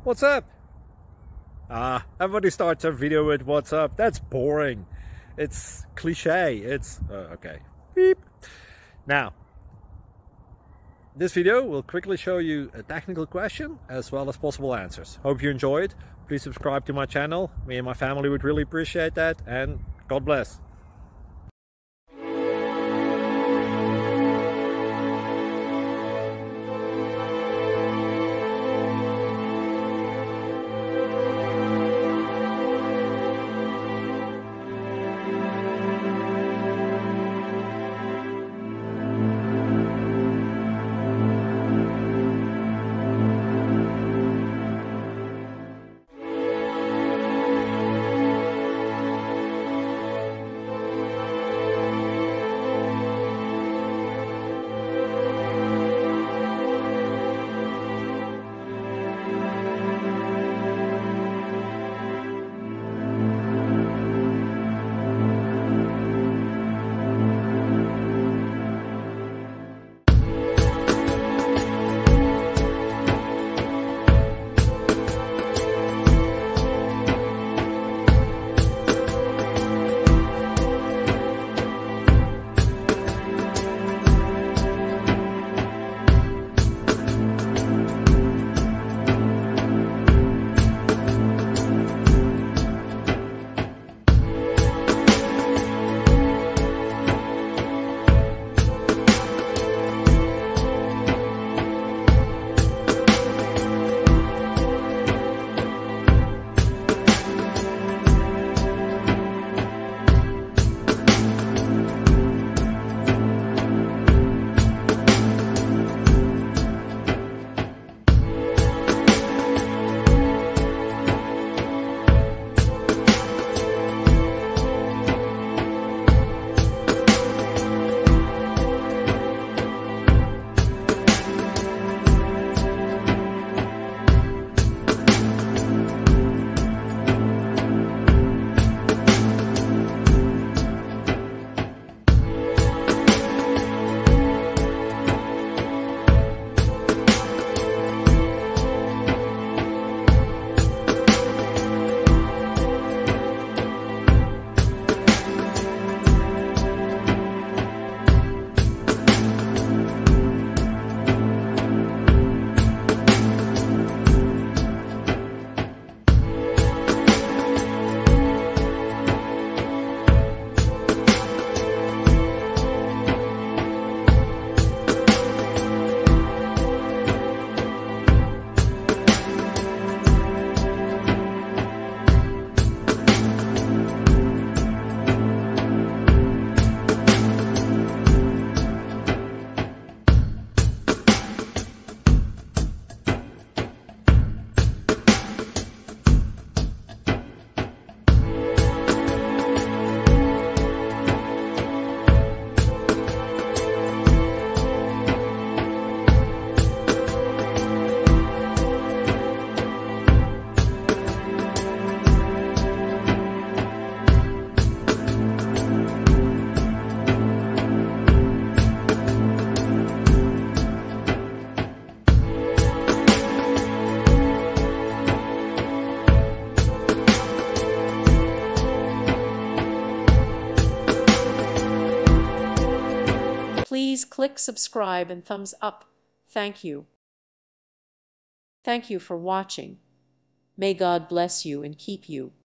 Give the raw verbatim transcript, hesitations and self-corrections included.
What's up? Ah, everybody starts their video with what's up. That's boring. It's cliche. It's uh, okay. Beep. Now, this video will quickly show you a technical question as well as possible answers. Hope you enjoyed. Please subscribe to my channel. Me and my family would really appreciate that, and God bless. Please click subscribe and thumbs up. Thank you. Thank you for watching. May God bless you and keep you.